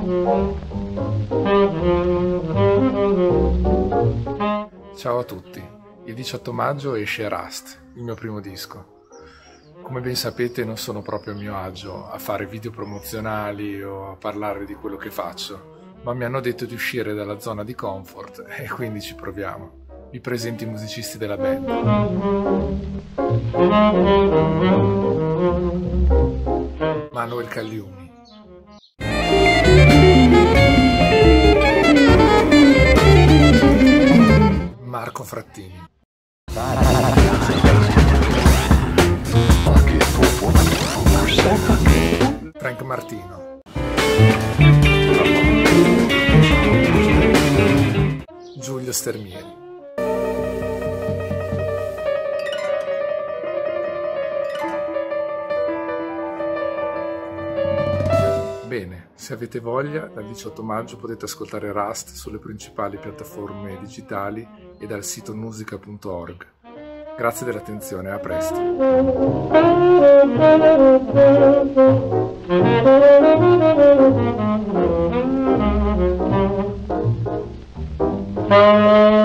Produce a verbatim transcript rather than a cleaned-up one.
Ciao a tutti, il diciotto maggio esce Rust, il mio primo disco. Come ben sapete non sono proprio a mio agio a fare video promozionali o a parlare di quello che faccio, ma mi hanno detto di uscire dalla zona di comfort e quindi ci proviamo. Vi presento i musicisti della band. Manuel Cagliumi, Marco Frattini, Frank Martino, Giulio Stermieri. Bene, se avete voglia, dal diciotto maggio potete ascoltare Rust sulle principali piattaforme digitali e dal sito musica punto org. Grazie dell'attenzione, a presto!